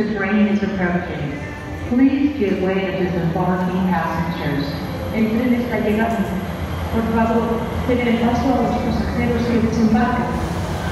The train is approaching. Please give way to disembarking passengers. El tren está llegando. Por favor, den paso a los pasajeros que desembarcan.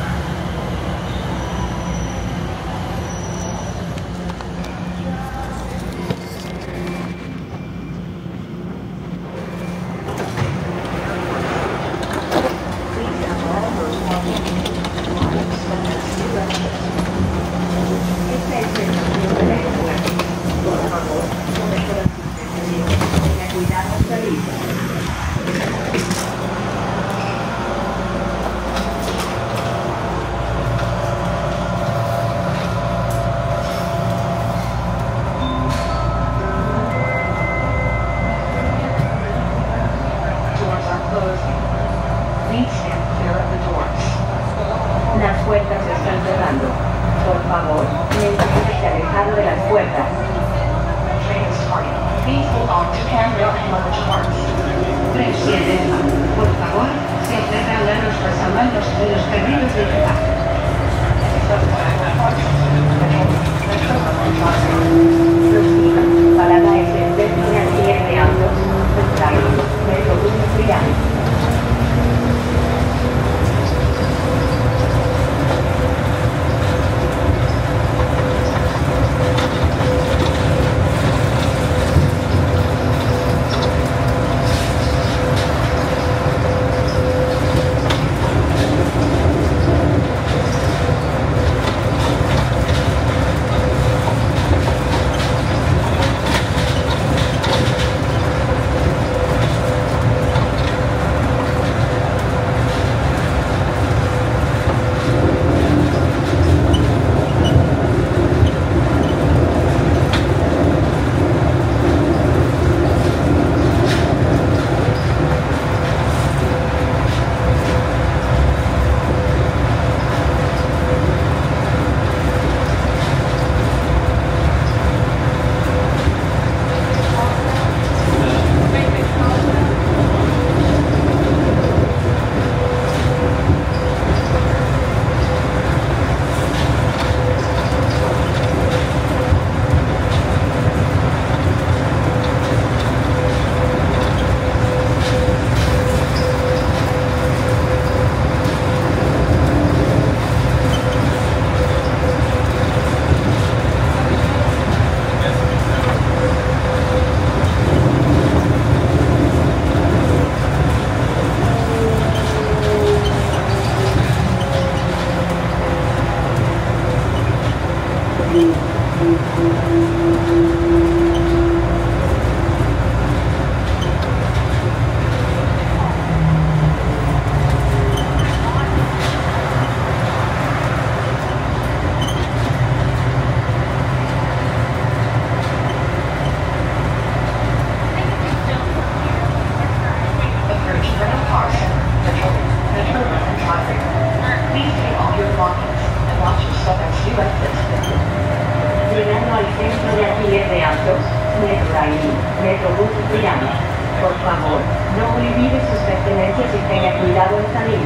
Llegando al centro de alquiler de autos, Metrorail, Metrobús Miami. Por favor, no olvide sus pertenencias y tenga cuidado en salir.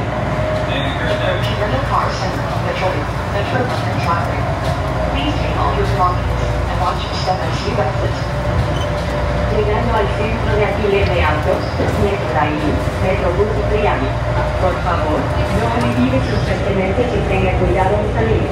Llegando al centro de alquiler de autos, Metrorail, Metrobús Miami. Por favor, no olvide sus pertenencias y tenga cuidado en salir.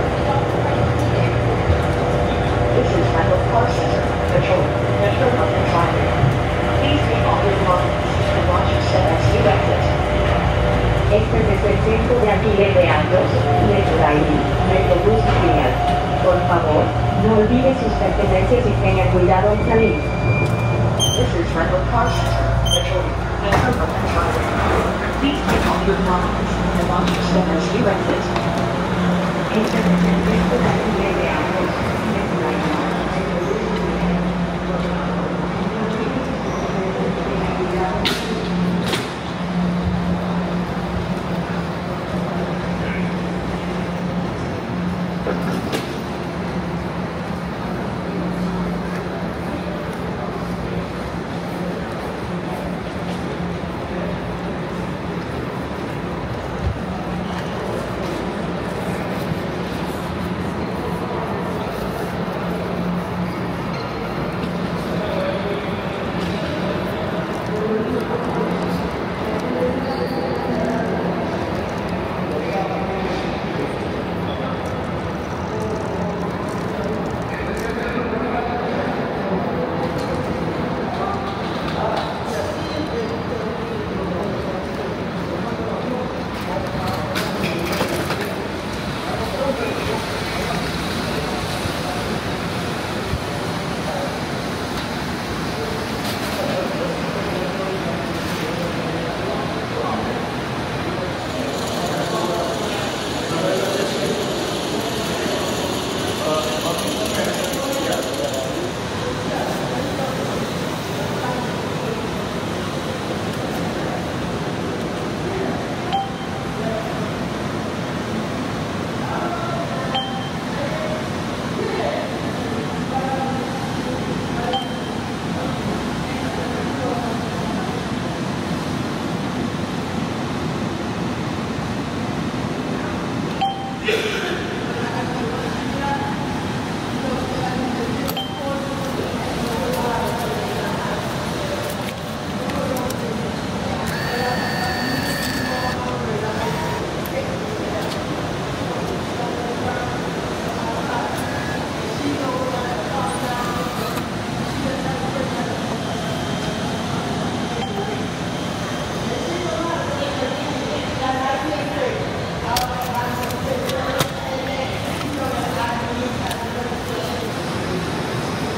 This is Randall Parsons, Patrol, Metropolitan Driver. Please take all your belongings and watch your step as you exit. Este es el centro de alquiler de autos, Metrorail, Metrobús Miami. Por favor, no olvide sus pertenencias y tenga cuidado en salir. This is Randall Parsons, Patrol, Metropolitan Driver. Please take all your belongings and watch your step as you exit. Este es el centro de alquiler de autos, Metrorail.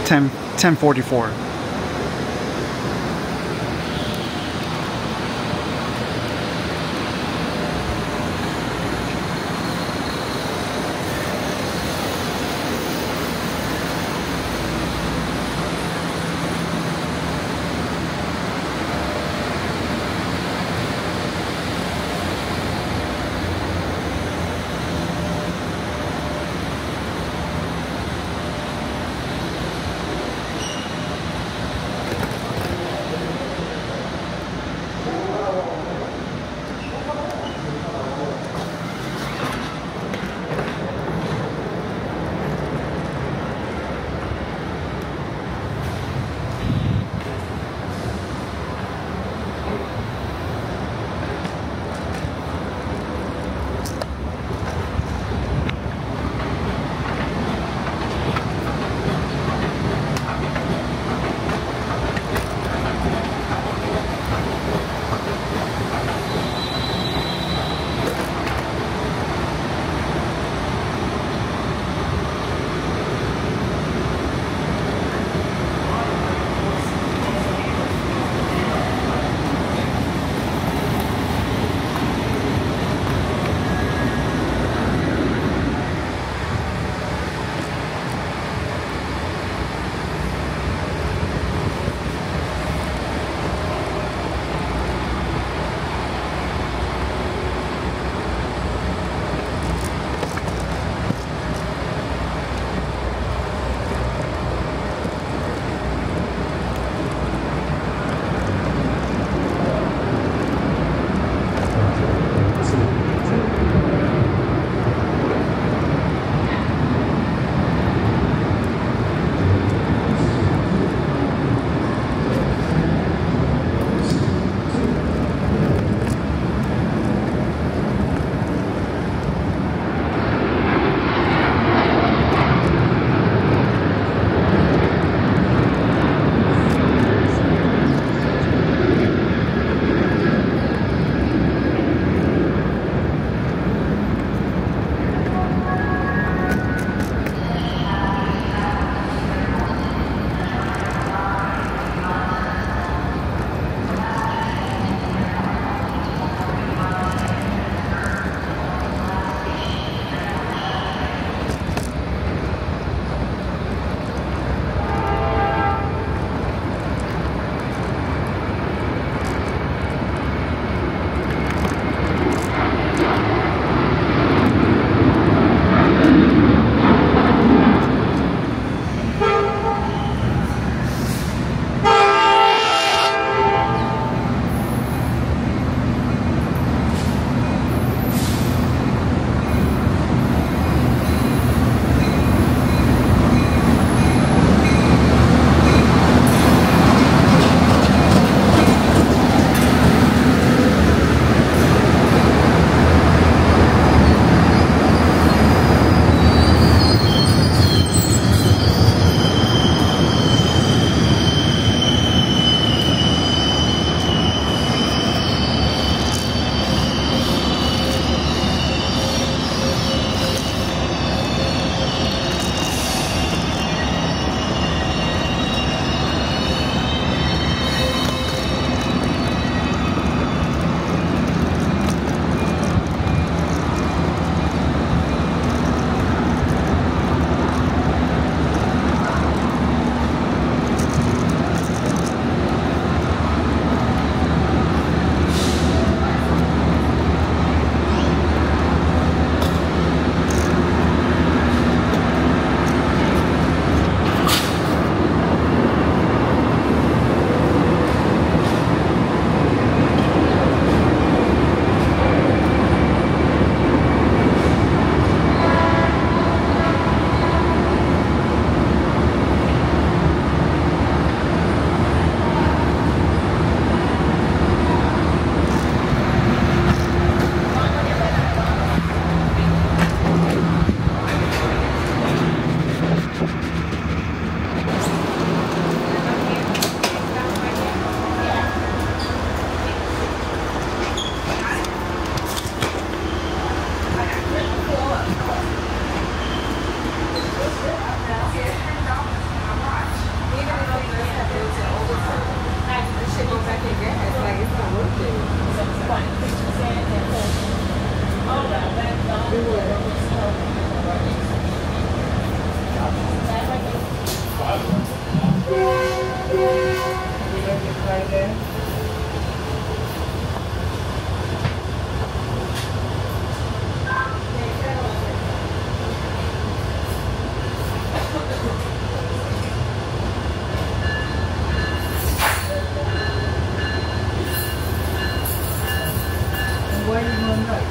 10:44. right there. And why are you going right?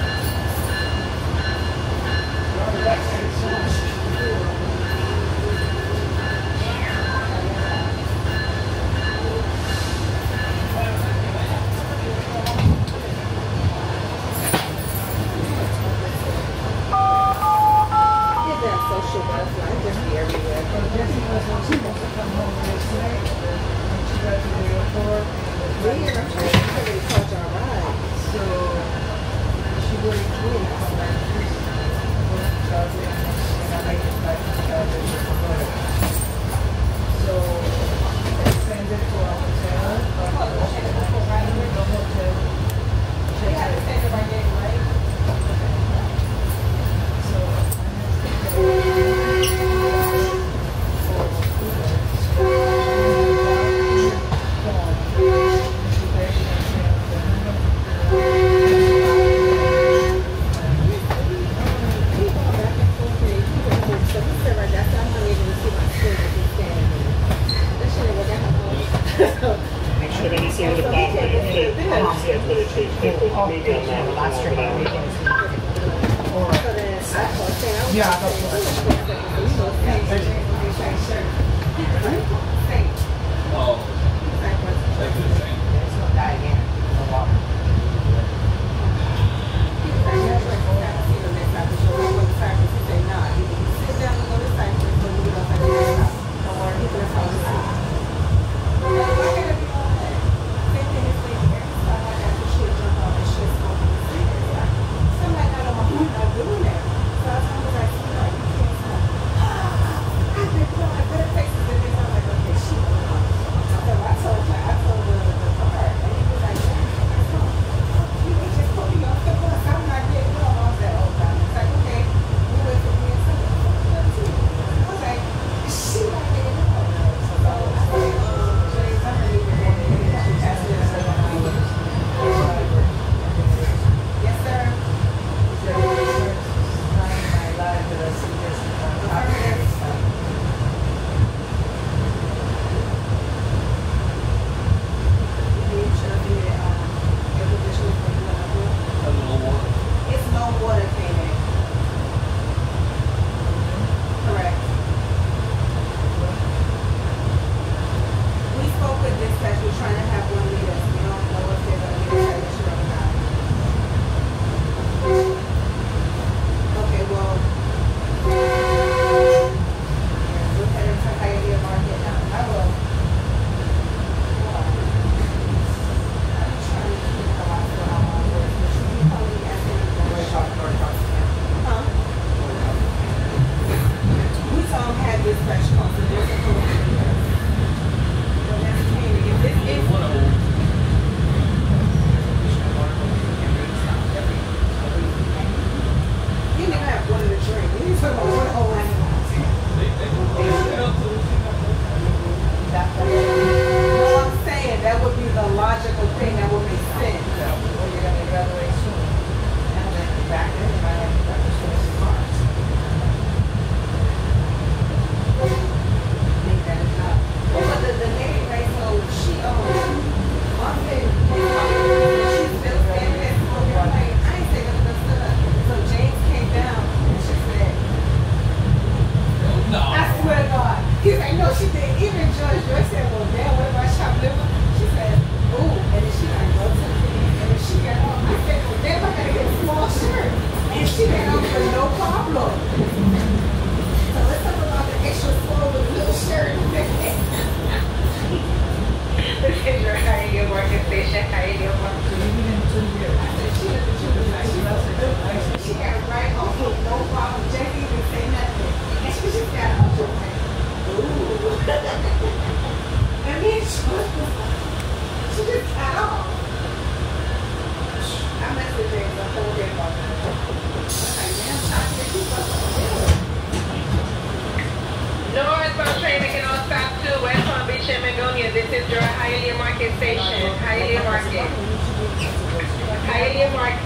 Northbound train making all stop to West Palm Beach and Magonia. This is your highly marked Market Station, Hialeah Market. Hialeah Market.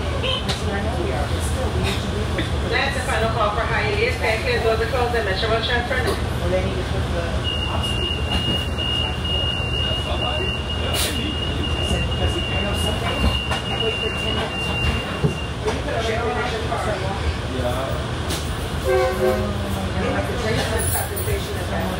That's the final call for Hialeah. Package doors are closed at Metrorail Transfer. Well, they need to put the obstacle. I said, because I know something, I wait for 10 minutes. You put a rail on your car. Yeah. Like the train station is that.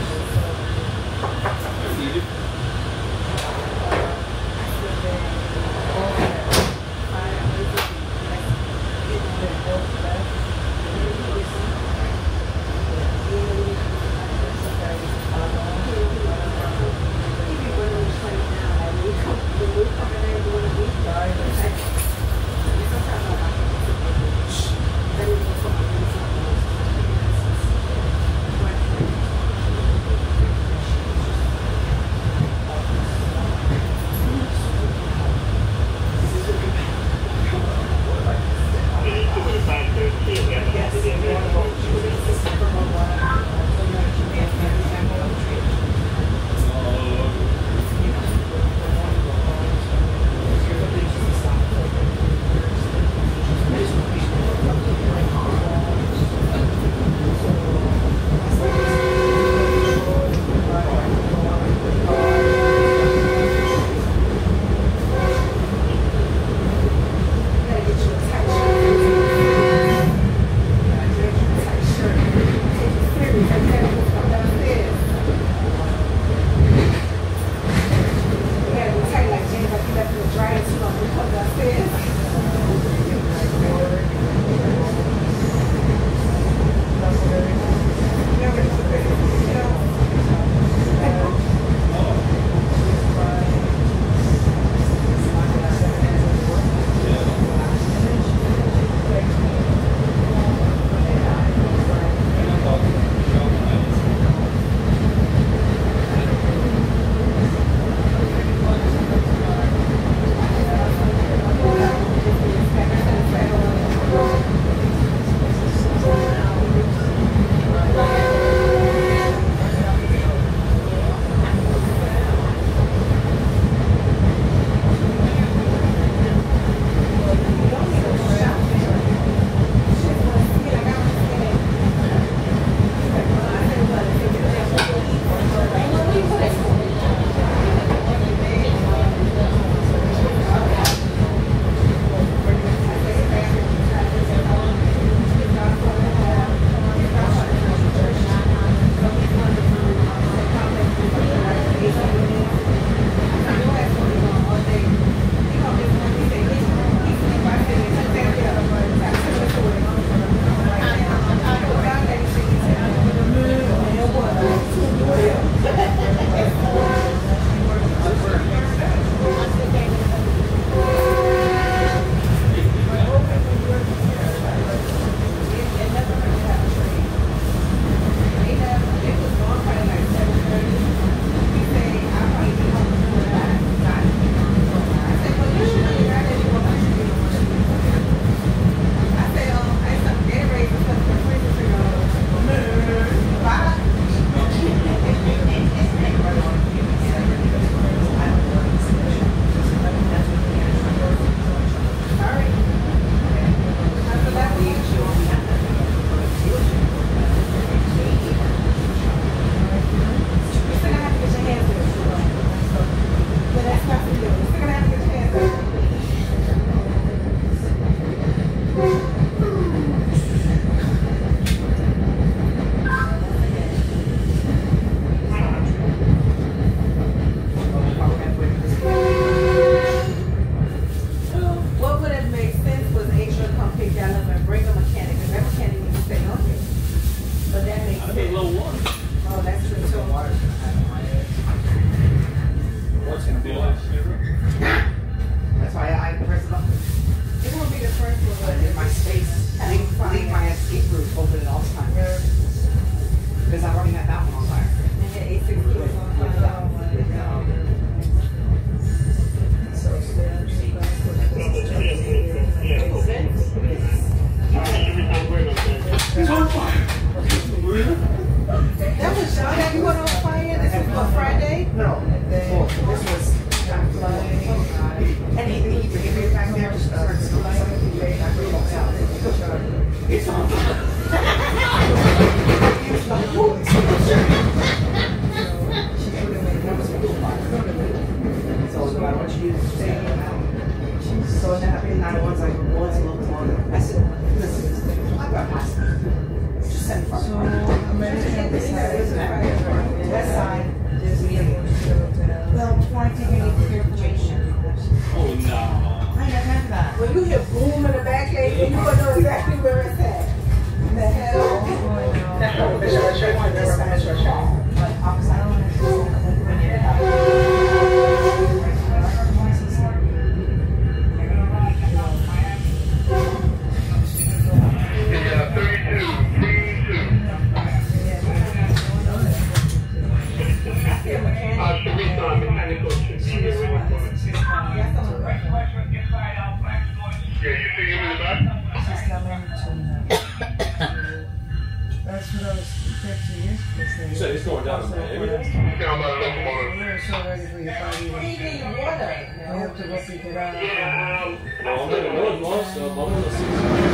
I want you to stay. She's so happy, and I was like, what's a little longer? I said, listen, I got my just send for so American decided that side, there's me. Well, before I take any purification. Oh no. I never had that. When you hear boom in the back, lady, you gonna know exactly where it's at. The hell? That's what the short shirt one, that's what the short shirt. That's what I was texting yesterday. You said it's going down to Miami? We're so ready for your party. We have to go pick it up. Well, I'm in the north most, so I'm going to see.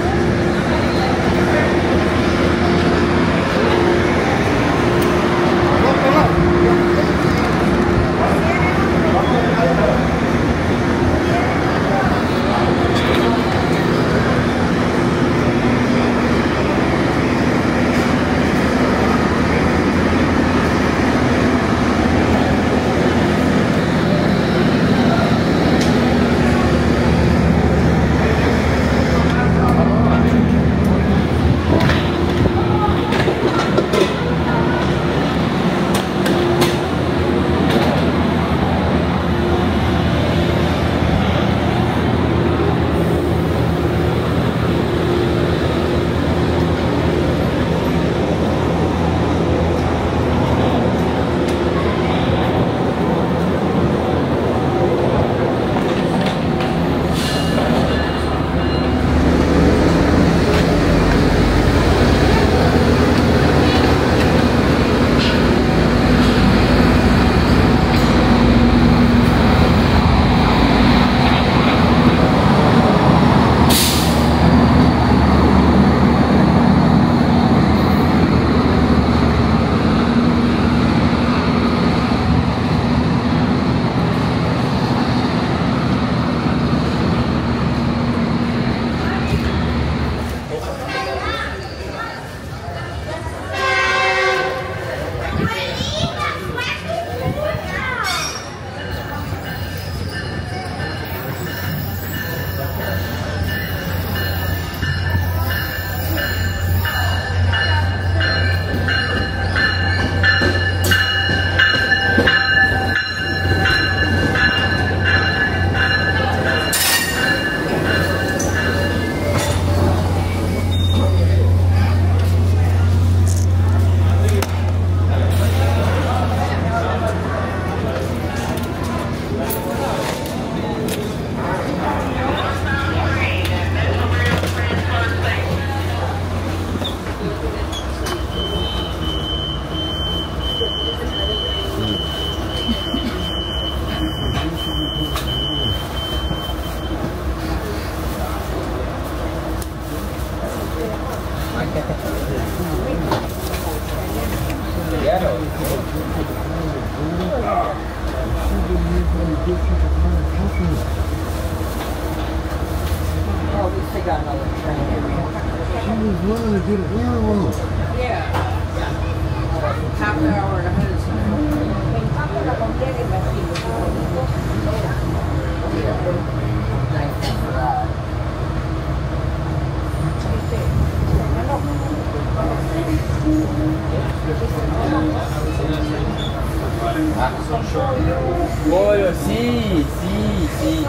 Pollo, sí, sí, sí.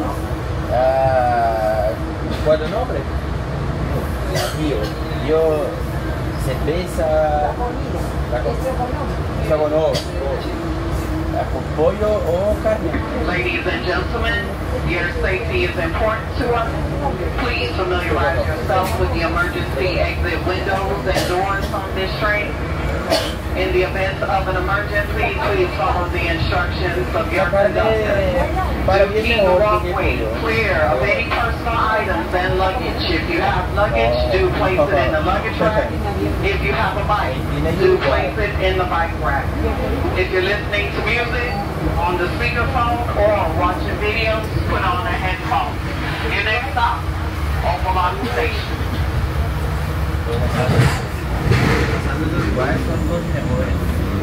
¿Cuál es el nombre? Yo cerveza. La con ovo. ¿Con pollo o carne? Ladies and gentlemen, your safety is important to us. Please familiarize yourself with the emergency exit windows and doors on this train. In the event of an emergency, please follow the instructions of your conductor. Do keep the walkway clear of any personal items and luggage. If you have luggage, do place it in the luggage rack. If you have a bike, do place it in the bike rack. If you're listening to music on the speakerphone or watching Your next stop, FLL Station. Pasando los lugares son los mejores.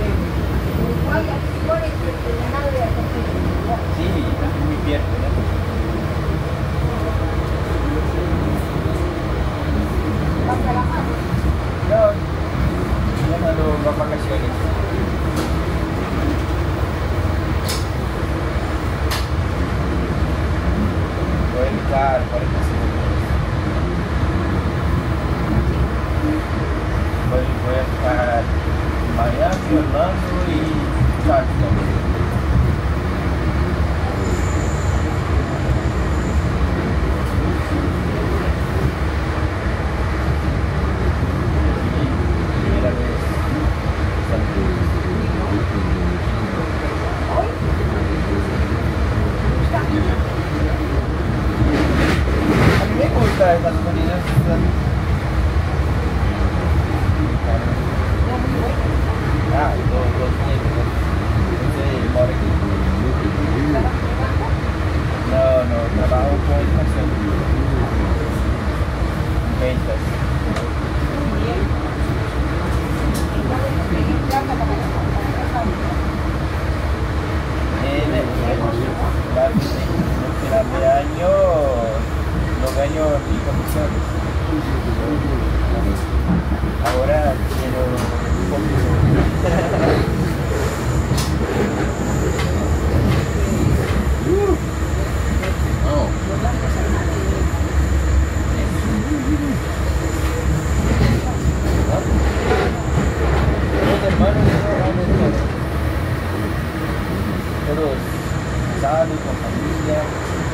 Sí, es muy bien, ¿verdad? No, llamando las vacaciones. Voy a evitar 40 segundos. Voy a estar en Miami, Orlando y Charleston. Primera vez. A mí me gusta estas colinas. Ah, los nietos. Entonces, mora aquí. No, trabajo con educación. Ventas. Final de año no gano ni comisiones. Ahora quiero los hermanos todos casados, con familia.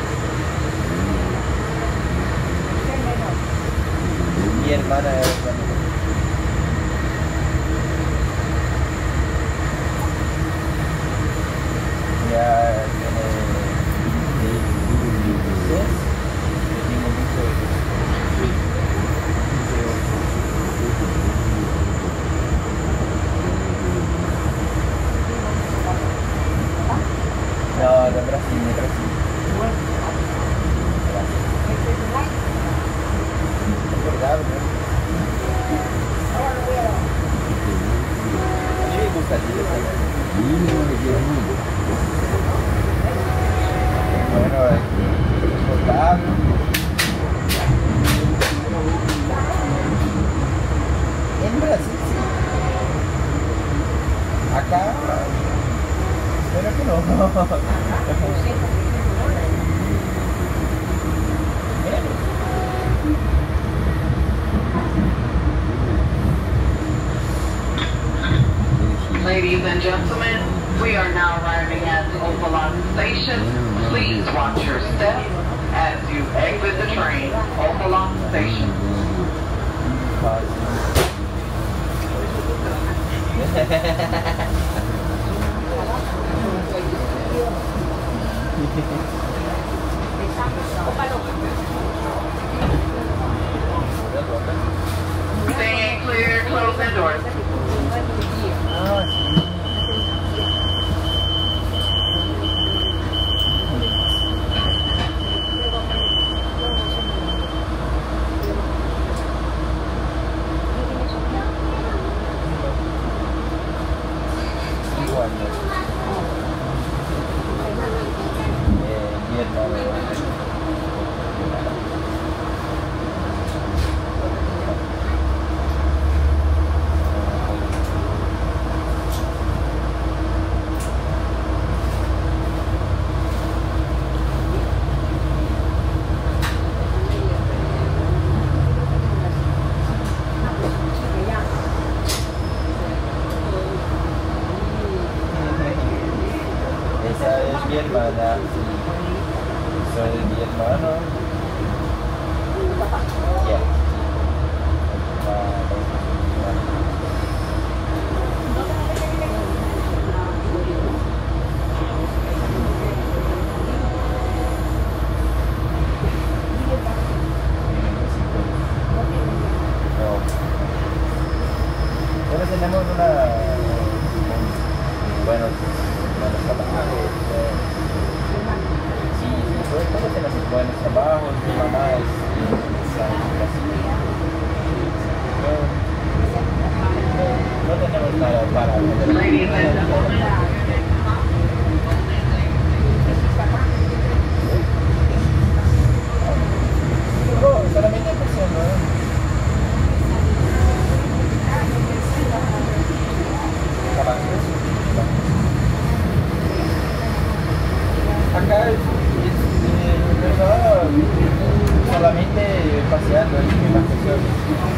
Mi hermana es ya tiene 16, yo tengo 18. No, de Brasil, de Brasil. Es verdad, ¿no? A mí me gusta el bueno, exportable. En Brasil, sí. Acá, espero que no. Ladies and gentlemen, we are now arriving at FLL Station. Please watch your step as you exit the train. FLL Station. Staying clear, closing doors. Esa es mi hermana. Soy mi hermano. Ya. Pero tenemos una buenos trabajos. Sí, sobre todo tenemos buenos trabajos, mi mamá es no tenemos nada para solamente empezando, acá solamente paseando en vacaciones.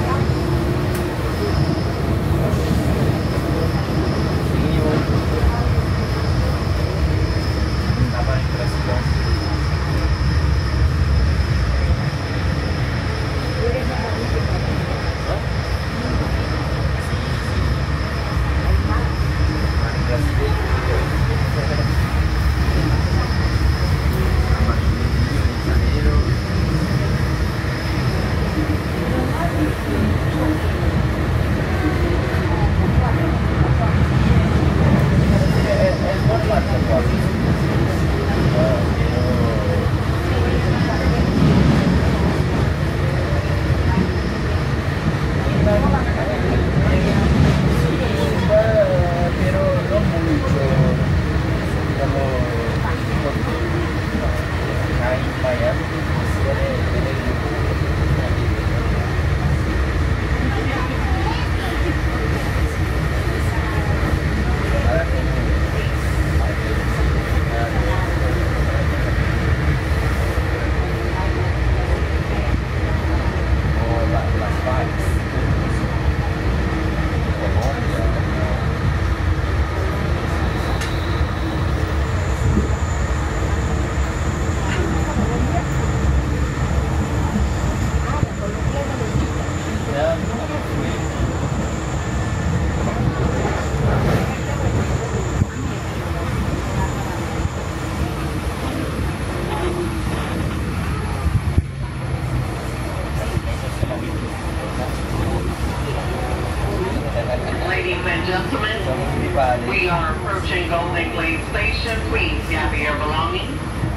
We are approaching Golden Glade Station. Please gather your belongings.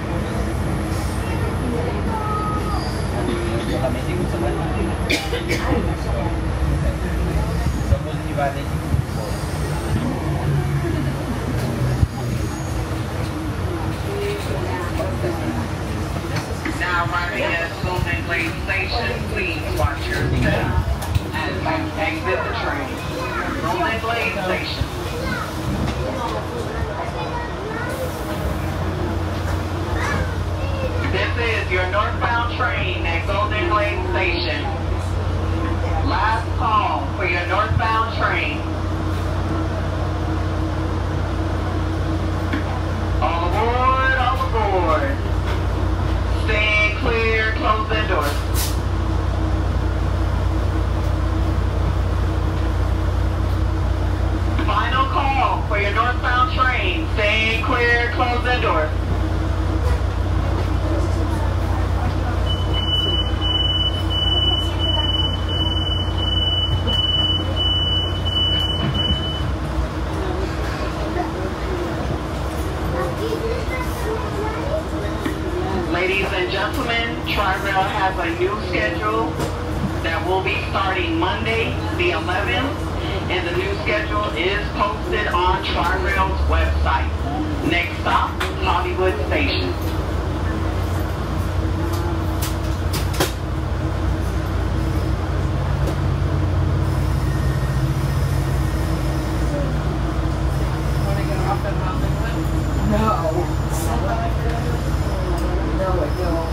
Now arriving at Golden Glade Station, please watch your step as you exit the train. Golden Glade Station. This is your northbound train at Golden Glade Station. Last call for your northbound train. All aboard, all aboard. Stay clear, close the doors. Final call for your northbound train. Stay clear, close the doors. Ladies and gentlemen, Tri-Rail has a new schedule that will be starting Monday, the 11th, and the new schedule is posted on Tri-Rail's website. Next stop, Hollywood Station. Want to get off at Hollywood? No. No, I don't.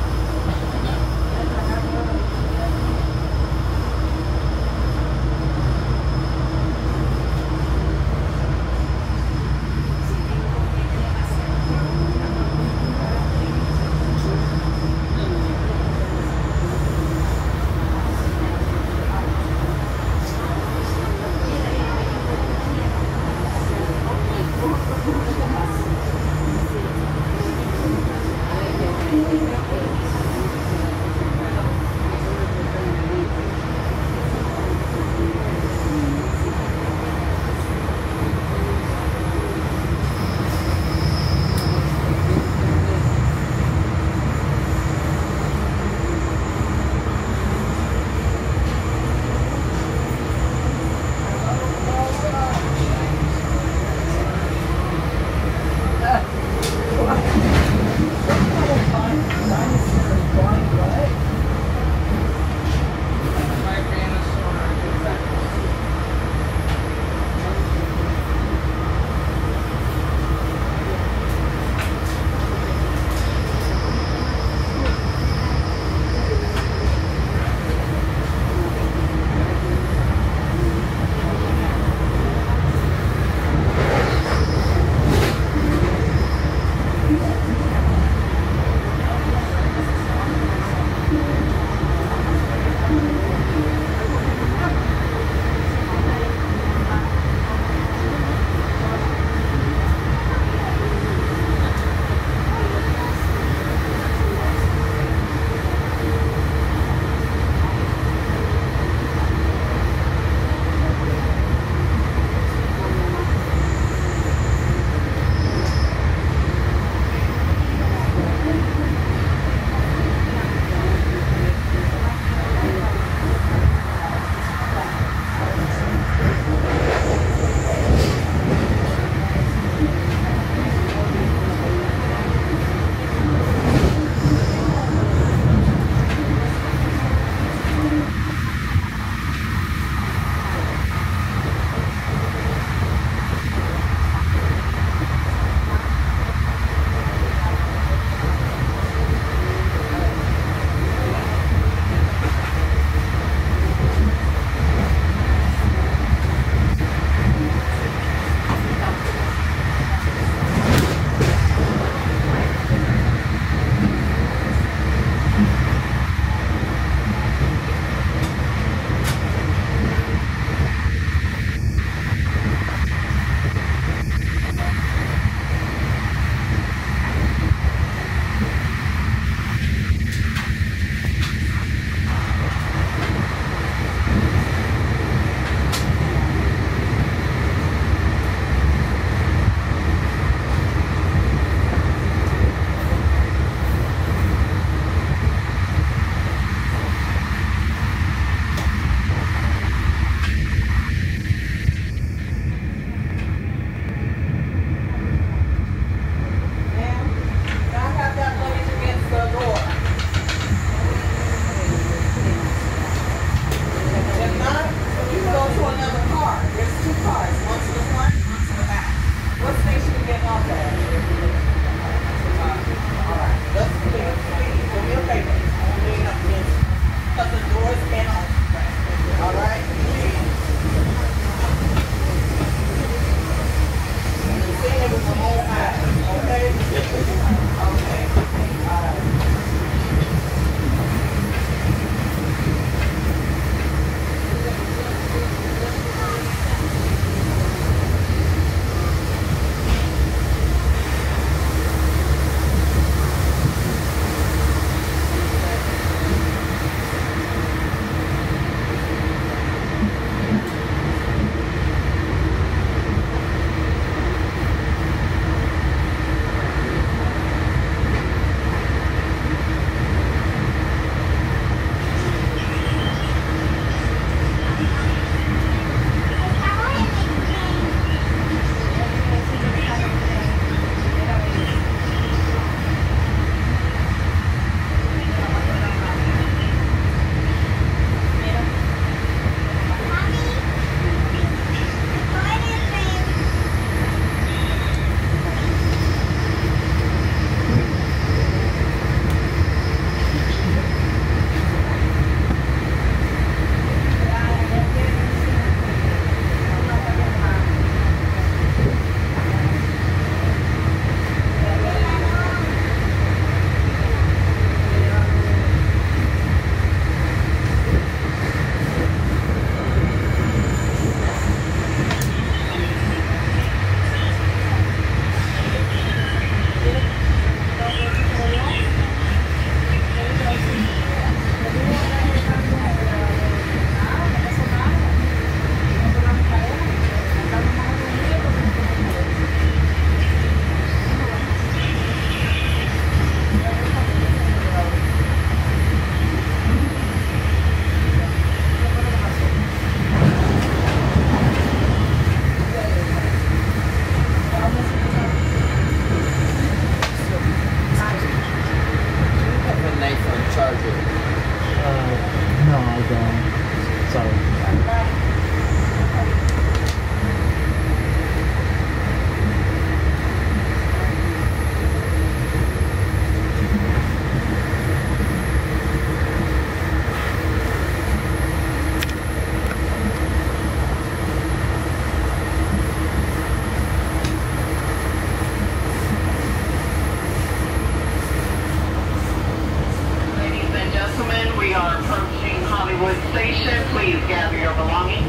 Hollywood Station, please gather your belongings.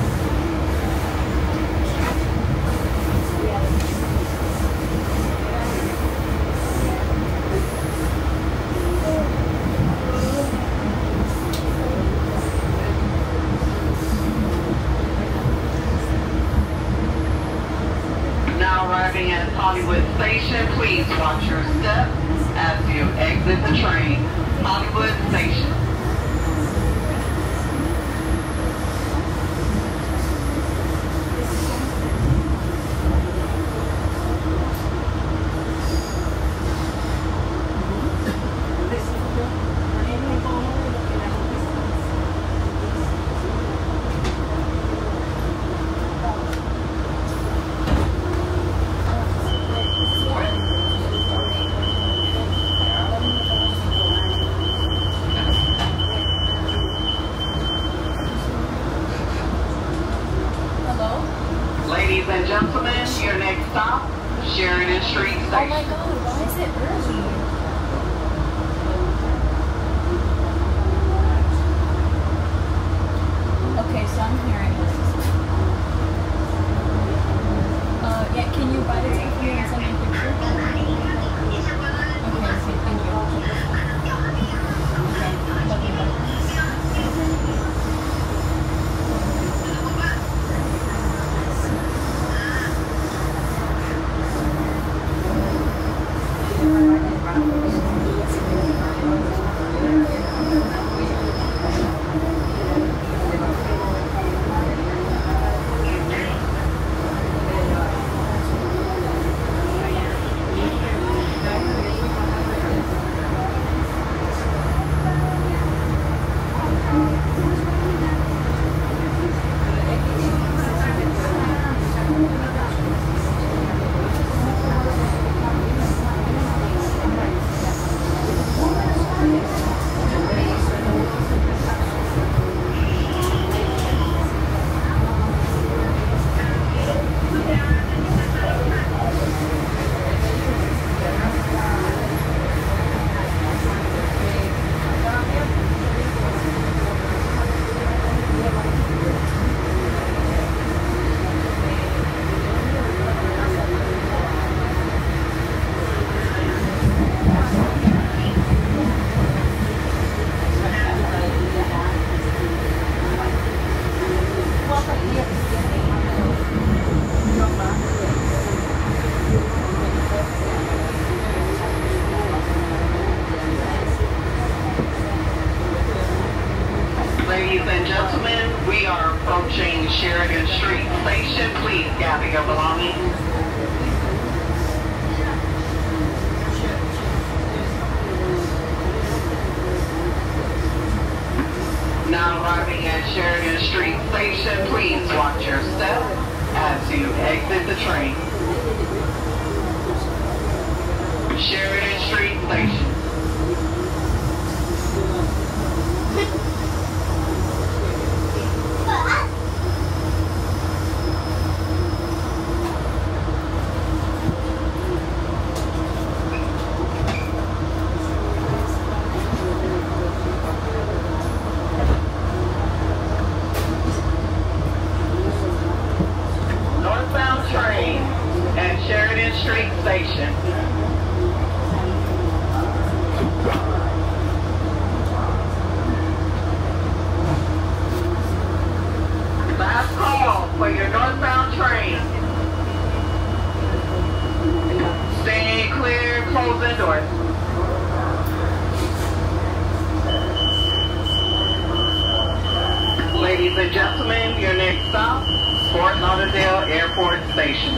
Now arriving at Hollywood Station, please watch your step as you exit the train. Hollywood Station. Ladies and gentlemen, your next stop, Sheridan Street Station. Oh my God, why is it early? Okay, so I'm hearing this. Yeah, can you buy the ticket for me and send me a picture? Okay, thank you. Okay, love you, bye. Ladies and gentlemen, we are approaching Sheridan Street Station. Please gather your belongings. Now arriving at Sheridan Street Station, please watch your step as you exit the train. Sheridan Street Station. Northbound train at Sheridan Street Station. Last call for your northbound train. Stay clear, closing doors. Ladies and gentlemen, your next stop, Fort Lauderdale Airport Station.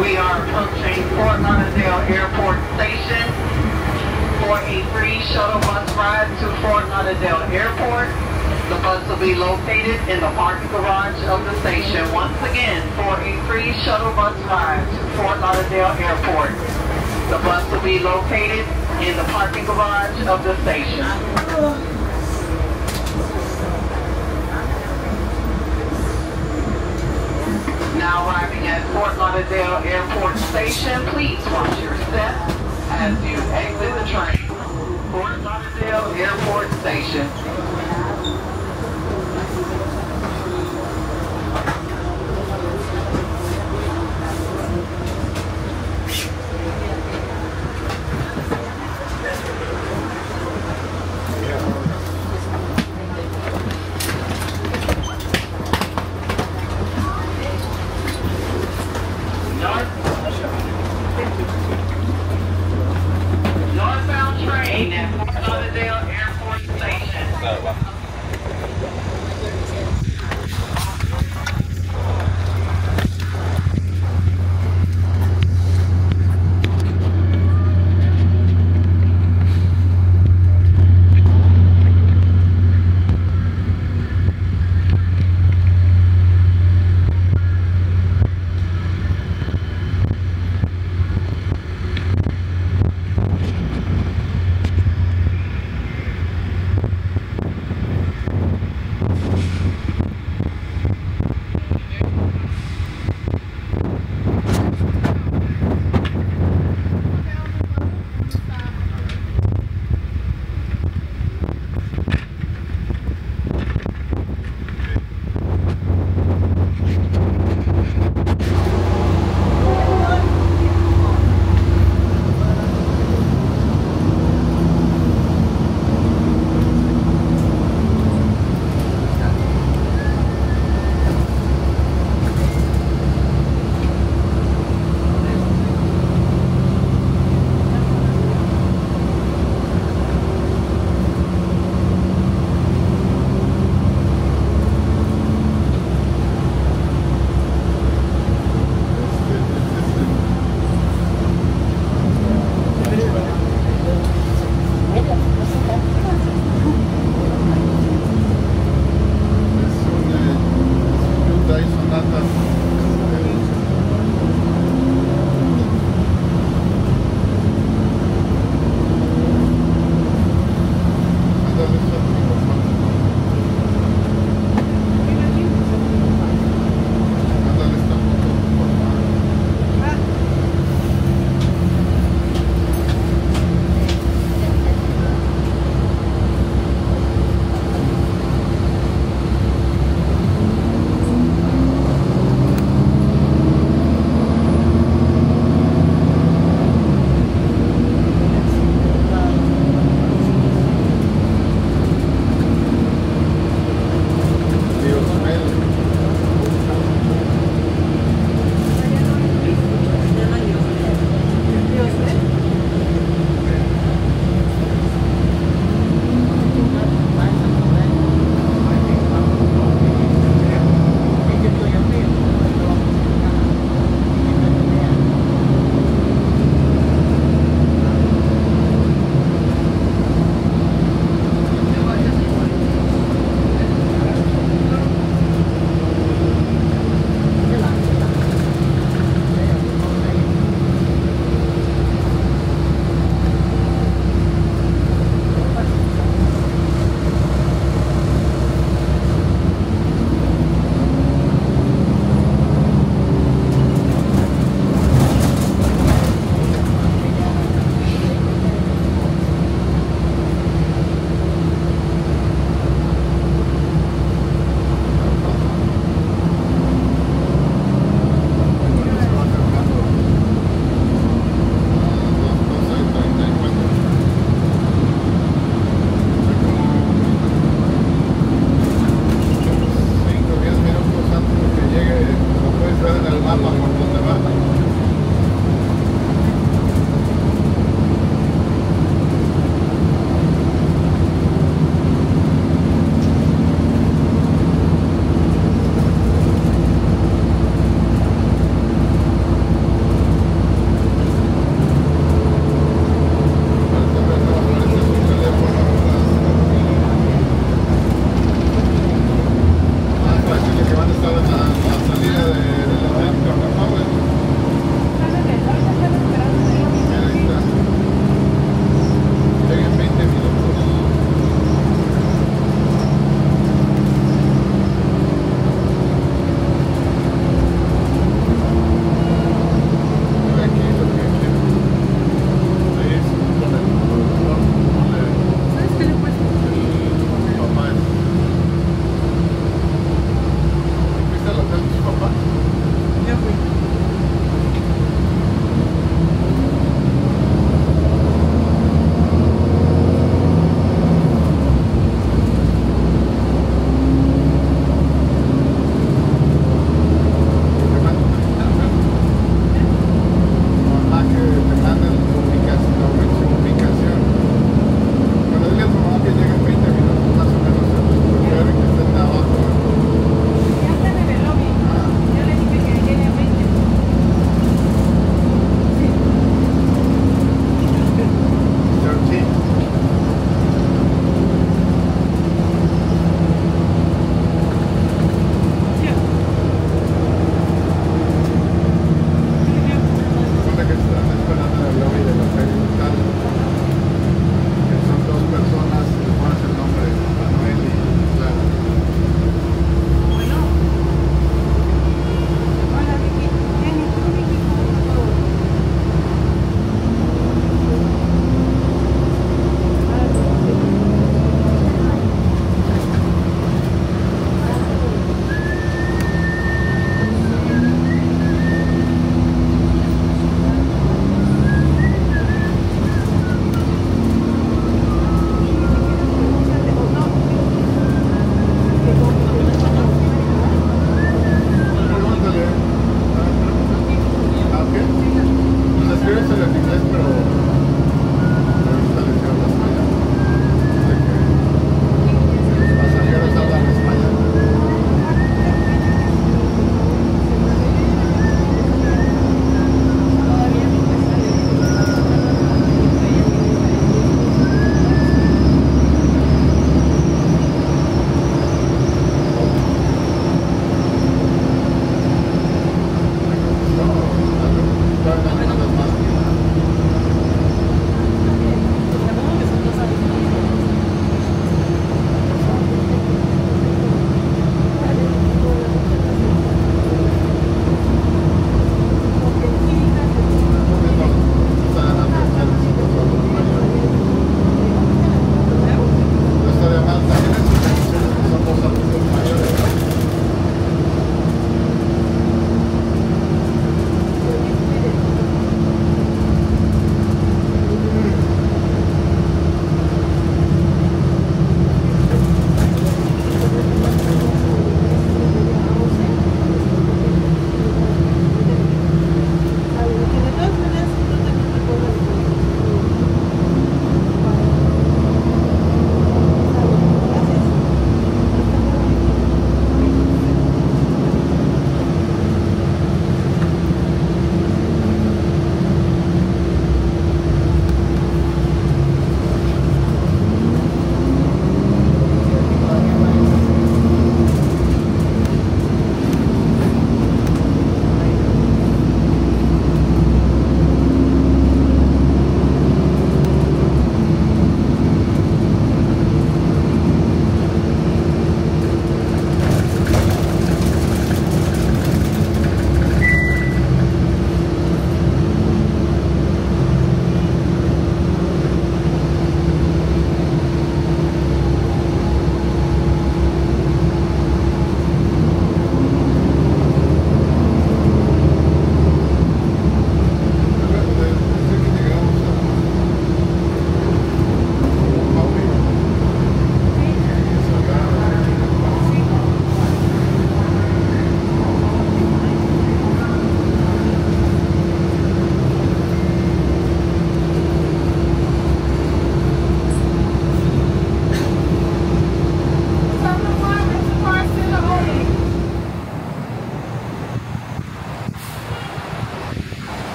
We are approaching Fort Lauderdale Airport Station for a free shuttle bus ride to Fort Lauderdale Airport. The bus will be located in the parking garage of the station. Once again, for a free shuttle bus ride to Fort Lauderdale Airport. The bus will be located in the parking garage of the station. Now arriving at Fort Lauderdale Airport Station, please watch your step as you exit the train. Fort Lauderdale Airport Station.